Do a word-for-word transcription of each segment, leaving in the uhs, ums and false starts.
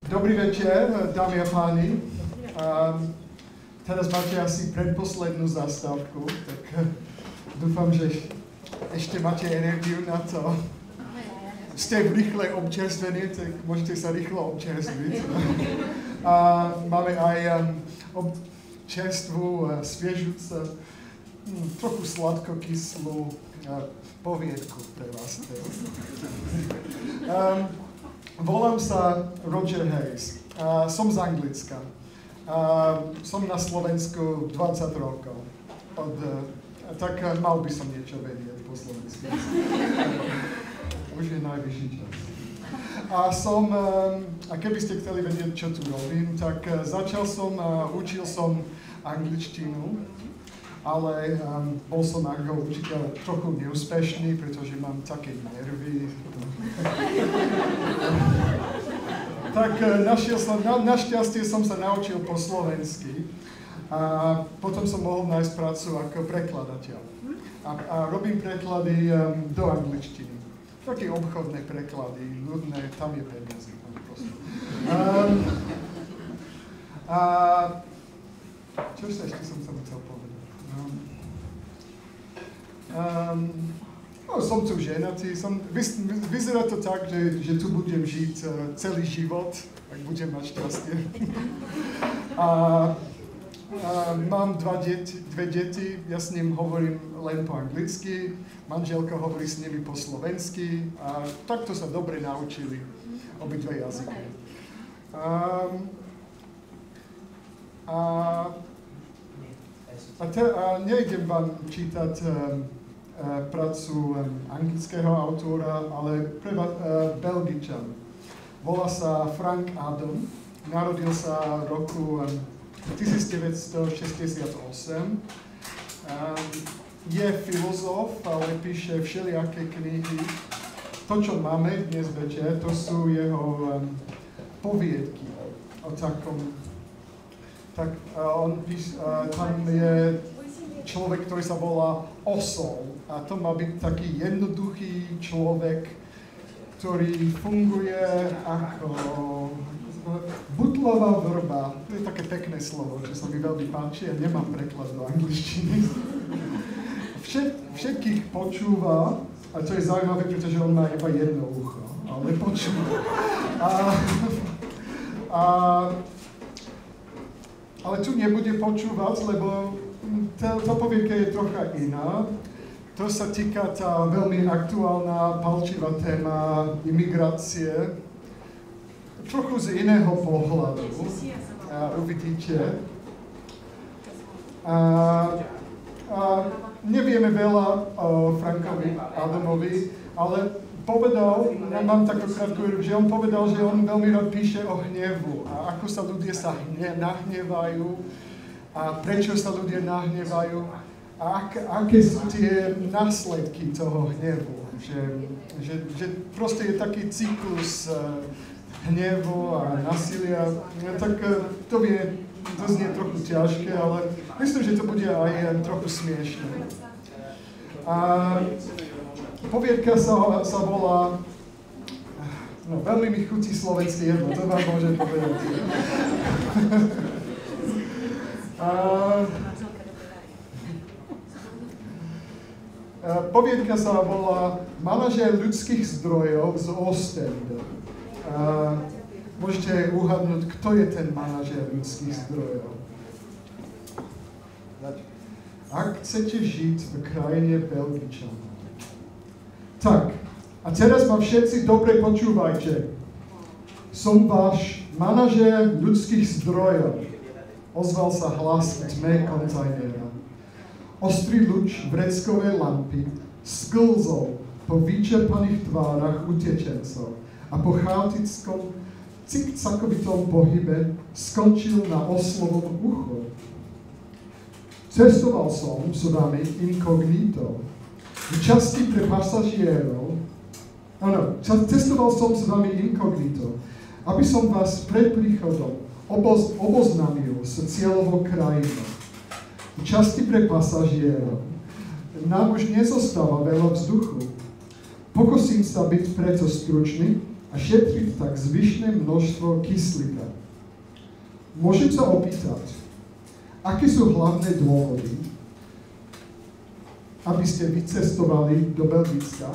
Dobrý večer, dámy a páni. Um, teraz máte asi predposlednú zastávku, tak dúfam, že ešte máte energiu na to. Ste rýchle občerstvení, tak môžete sa rýchlo občerstviť. A máme aj um, čerstvú, uh, sviežu, um, trochu sladkokyslú uh, poviedku pre vás. Um, Volám sa Roger Hayes. Uh, som z Anglicka. Uh, som na Slovensku dvadsať rokov. Od, uh, tak uh, mal by som niečo vedieť po slovensku. Už je najvyšší čas. A som, um, a keby ste chceli vedieť, čo tu robím, tak uh, začal som, uh, učil som angličtinu, ale um, bol som ako učiteľ trochu neúspešný, pretože mám také nervy. Tak uh, našiel som, na, našťastie som sa naučil po slovensky a potom som mohol nájsť prácu ako prekladateľ. A, a robím preklady um, do angličtiny. Také obchodné preklady, nudné, tam je peniaze. Um, a čo sa ešte som sa chcel povedať? Um, um, no, som tu ženatý, som, vyzerá to tak, že, že tu budem žiť uh, celý život, ak budem mať šťastie. A, a mám dva deti, dve deti, ja s ním hovorím len po anglicky, manželka hovorí s nimi po slovensky a takto sa dobre naučili obidve jazyky. Um, a A, te, a nejdem vám čítať um, uh, prácu um, anglického autora, ale pre uh, Belgičan. Volá sa Frank Adam, narodil sa v roku um, devätnásťstošesťdesiatosem. Um, je filozof, ale píše všelijaké knihy. To, čo máme dnes večer, to sú jeho um, poviedky o takom. Tak uh, on pís, uh, tam je človek, ktorý sa volá Osol. A to má byť taký jednoduchý človek, ktorý funguje ako butlová vrba. To je také pekné slovo, čo sa mi veľmi páči a nemám preklad do angličtiny. Všet, všetkých počúva, a to je zaujímavé, pretože on má iba jedno ucho, ale počúva. A, a Ale tu nebude počúvať, lebo tá, tá poviedka je trocha iná. To sa týka tá veľmi aktuálna, palčivá téma imigrácie. Trochu z iného pohľadu. A uvidíte. A, a nevieme veľa o Frankovi Adamovi, ale povedal, mám takú krátku, že on povedal, že on veľmi rád píše o hnevu a ako sa ľudia sa hne, nahnevajú a prečo sa ľudia nahnevajú a ak, aké sú tie následky toho hnevu. Že, že, že proste je taký cyklus uh, hnevu a násilia. Tak uh, to vie, to znie trochu ťažké, ale myslím, že to bude aj trochu smiešné. A poviedka sa, sa volá, no veľmi mi chutí slovenské jedlo, to vám môžem povedať. a, a poviedka sa volá Manažér ľudských zdrojov z Ostende. A môžete uhadnúť, kto je ten manažér ľudských zdrojov. Ak chcete žiť v krajine Belgičanov, tak, a teraz ma všetci dobre počúvajte. Som váš manažér ľudských zdrojov. Ozval sa hlas v tme kontajnera. Ostrý lúč vreckovej lampy sklzol po vyčerpaných tvárach utečencov a po chaotickom, cikcakovitom pohybe skončil na Oslovom ucho. Cestoval som s vami inkognito. V časti pre pasažierov, áno, cestoval som s vami inkognito, aby som vás pred príchodom oboz, oboznámil s cieľovou krajinou. V časti pre pasažierov nám už nezostáva veľa vzduchu. Pokúsim sa byť preto stručný a šetriť tak zvyšné množstvo kyslíka. Môžem sa opýtať, aké sú hlavné dôvody, aby ste vycestovali do Belgicka?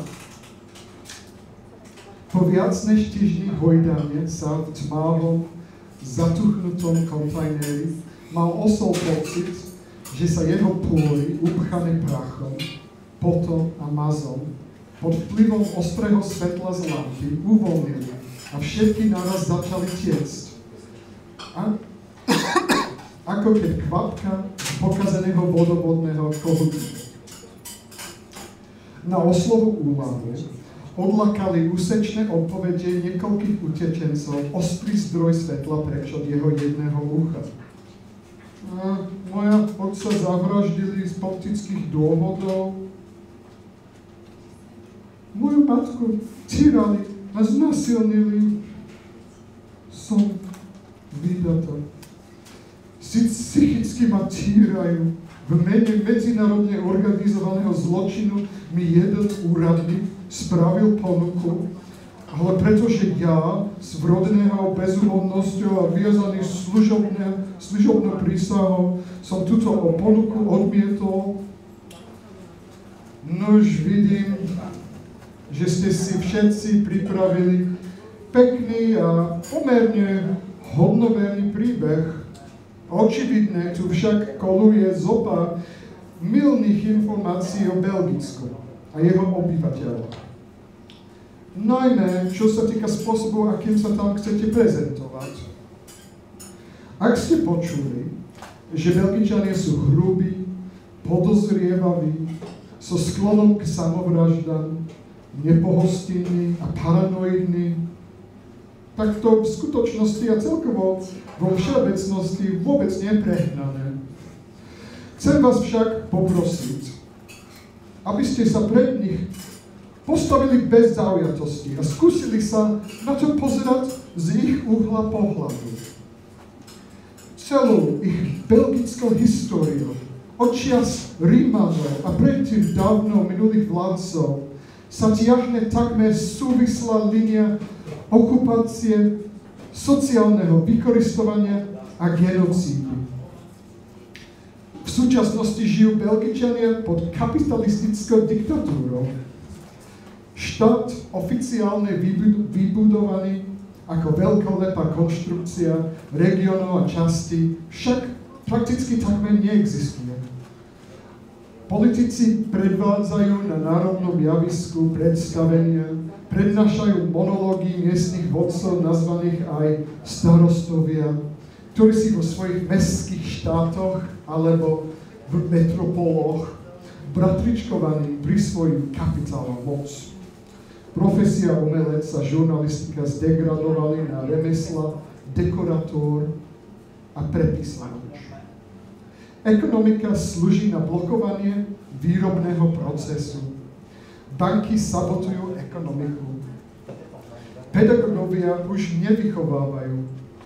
Po viac než týždni hojdanie sa v tmavom, zatuchnutom kontajneri mal osol pocit, že sa jeho pôry, upchané prachom, potom a mazom, pod vplyvom ostrého svetla z lampy uvoľnili a všetky naraz začali tiecť. A, ako keď kvapka z pokazeného vodovodného kohutníka. Na oslovu úvahu odlakali úsečné odpovede niekoľkých utečencov ostrý zdroj svetla preč od jeho jedného ucha. A moja otca zavraždili z politických dôvodov. Moju matku týrali a znasilnili. Som vydatá. Psychicky ma týrajú. V mene medzinárodne organizovaného zločinu mi jeden úradník spravil ponuku, ale pretože ja s vrodeného bezúhonnosťou a viazaný služobnou prísahou som túto ponuku odmietol, nož vidím, že ste si všetci pripravili pekný a pomerne hodnoverný príbeh. Očividne tu však koluje zopa mylných informácií o Belgicku a jeho obyvateľoch. Najmä, čo sa týka spôsobu, akým sa tam chcete prezentovať. Ak ste počuli, že Belgičania sú hrubí, podozrievaví, so sklonom k samovraždám, nepohostinní a paranoidní, tak to v skutočnosti a celkovo vo všeobecnosti vôbec nie je prehnané. Chcem vás však poprosiť, aby ste sa pred nich postavili bez zaujatosti a skúsili sa na to pozerať z ich uhla pohľadu. Celú ich belgickou históriu, od čias Rímanov a predtým dávno minulých vládcov, sa tiahne takmer súvislá línia okupácie, sociálneho vykoristovania a genocídy. V súčasnosti žijú Belgičania pod kapitalistickou diktatúrou. Štát oficiálne vybudovaný ako veľkolepá konštrukcia regiónov a častí však prakticky takmer neexistuje. Politici predvádzajú na národnom javisku predstavenia, prednášajú monológy miestnych vodcov nazvaných aj starostovia, ktorí si vo svojich mestských štátoch alebo v metropoloch bratričkovaní prisvojujú kapitál a moc. Profesia umelec a žurnalistika zdegradovali na remesla, dekorátor a prepisovač. Ekonomika slúži na blokovanie výrobného procesu. Banky sabotujú ekonomiku. Pedagógovia už nevychovávajú.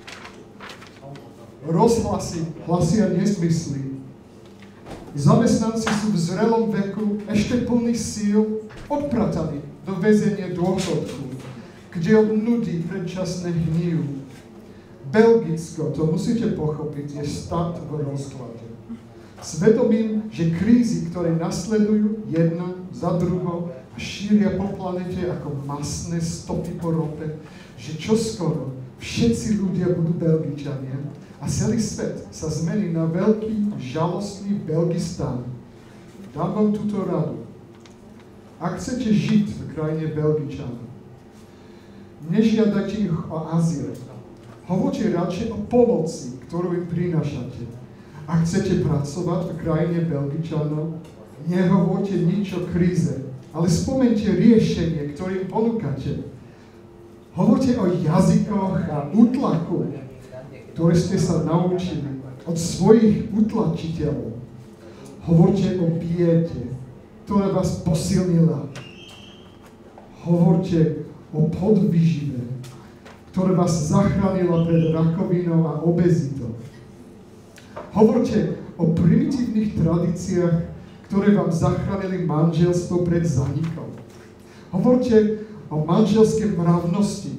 Rozhlasy hlasia nezmysly. Zamestnanci sú v zrelom veku ešte plný síl odprataní do väzenia dôchodku, kde od nudy predčasne hnijú. Belgicko, to musíte pochopiť, je štát v rozklade. Svedomím, že krízy, ktoré nasledujú jedna za druhou a šíria po planete ako masné stopy po rope, že čoskoro všetci ľudia budú Belgičania a celý svet sa zmení na veľký, žalostný Belgistán. Dám vám túto radu. Ak chcete žiť v krajine Belgičanov, nežiadajte ich o azyl. Hovorte radšej o pomoci, ktorú im prinášate. Ak chcete pracovať v krajine Belgičanov, nehovorte nič o kríze, ale spomente riešenie, ktoré im ponúkate. Hovorte o jazykoch a útlaku, ktoré ste sa naučili od svojich utlačiteľov. Hovorte o biede, ktorá vás posilnila. Hovorte o podvýžive, ktorá vás zachránila pred rakovinou a obezitou. Hovorte o primitívnych tradíciách, ktoré vám zachránili manželstvo pred zánikom. Hovorte o manželskej mravnosti,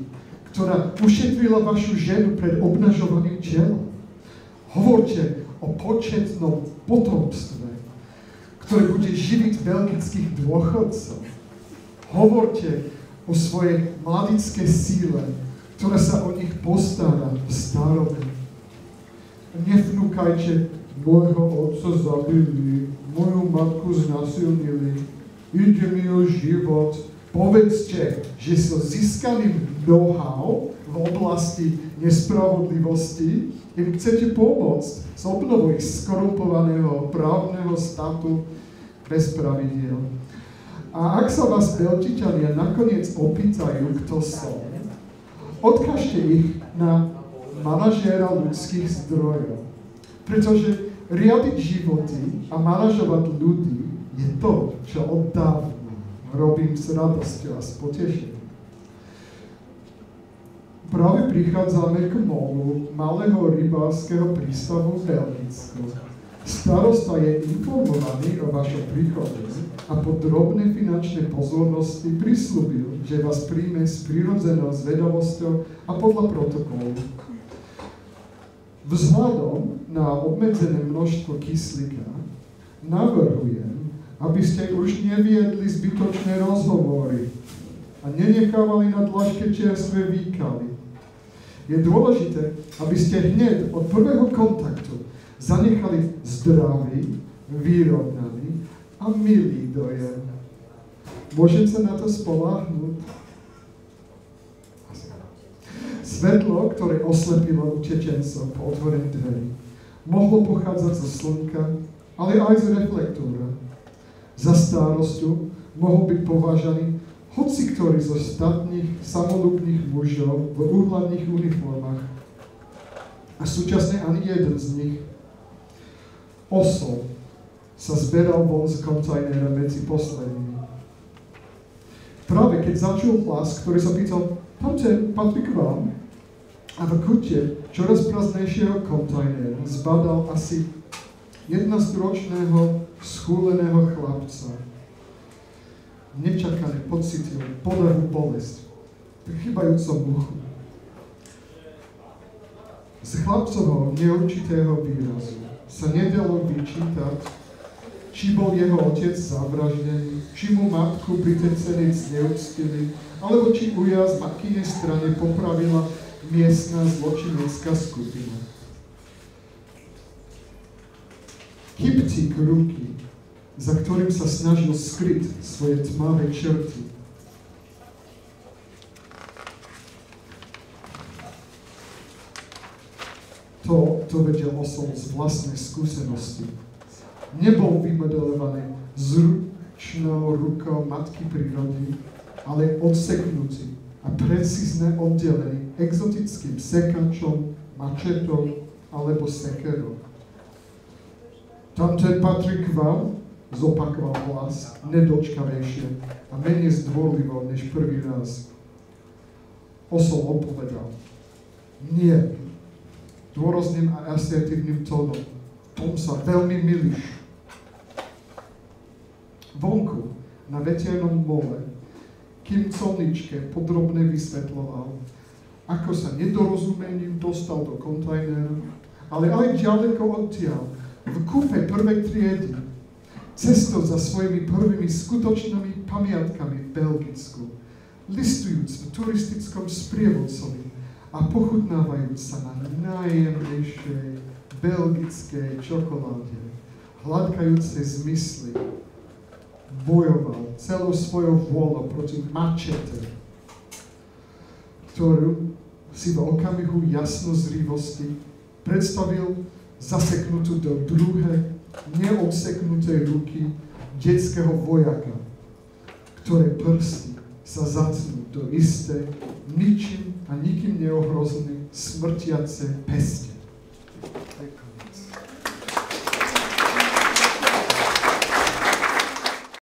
ktorá ušetrila vašu ženu pred obnažovaným telom. Hovorte o početnom potomstve, ktoré bude živiť belgických dôchodcov. Hovorte o svojej mladickej síle, ktorá sa o nich postará v starobe. Nevnúkajte, môjho otca zabili, moju matku znasilnili, ide mi o život. Povedzte, že so získaným know-how v oblasti nespravodlivosti im chcete pomôcť s obnovou ich skorumpovaného právneho štátu bez pravidiel. A ak sa vás Belgičania nakoniec opýtajú, kto som, odkážte ich na manažéra ľudských zdrojov. Pretože riadiť životy a manažovať ľudí je to, čo od dávna robím s radosťou a s potešením. Práve prichádzame k molu malého rybárskeho prístavu v Belgicku. Starosta je informovaný o vašom príchode a po drobnej finančnej pozornosti prislúbil, že vás príjme s prirodzenou zvedavosťou a podľa protokolu. Vzhľadom na obmedzené množstvo kyslíka navrhujem, aby ste už neviedli zbytočné rozhovory a nenechávali na dlažke čerstvé výkaly. Je dôležité, aby ste hneď od prvého kontaktu zanechali zdravý, vyrovnaný a milý dojem. Môžem sa na to spoľahnúť? Svetlo, ktoré oslepilo utečencov po otvorení dverí, mohlo pochádzať zo slnka, ale aj z reflektora. Za starosťu mohol byť považaný hoci ktorý zo statných, samolúbnych mužov v úhľadných uniformách. A súčasne ani jeden z nich. Osol sa zberal von z kontajnera medzi poslednými. Práve keď začul hlas, ktorý sa pýtal, tamten patrí k vám, a v kute čoraz prázdnejšieho kontajnera zbadal asi jednoročného schúleného chlapca. Nečakane pocitil podavú bolesť v chýbajúcom uchu. Z chlapcovho neurčitého výrazu sa nedalo vyčítať, či bol jeho otec zavraždený, či mu matku pritecení zneúctili, alebo či ujazd z matkynej strane popravila miestna zločinecká skupina. Kyptík ruky, za ktorým sa snažil skryť svoje tmavé črty. To, to vedel Osol z vlastnej skúsenosti. Nebol vymodelovaný zručnou rukou matky prírody, ale odseknutý a precízne oddelený exotickým sekačom, mačetou alebo sekerou. Tamten patrí k vám, zopakoval hlas, nedočkavejšie a menej zdvorlivo než prvý raz. Osol odpovedal, nie, dôrazným a asertívnym tónom, tom sa veľmi milíš. Vonku, na veternom mole, Kim colničke podrobne vysvetľoval, ako sa nedorozumením dostal do kontajnera, ale aj ďaleko odtiaľ, v kúpe prvej triedy, cestou za svojimi prvými skutočnými pamiatkami v Belgicku, listujúc v turistickom sprievodcovi a pochutnávajúc sa na najjemnejšej belgickej čokoláde, hladkajúcej zmysly, bojoval celou svojou vôľou proti mačete, ktorú si v okamihu jasnozrivosti predstavil zaseknutú do druhej, neodseknutej ruky detského vojaka, ktoré prsty sa zacnú do istej, ničím a nikým neohrozenej smrtiacej pesti.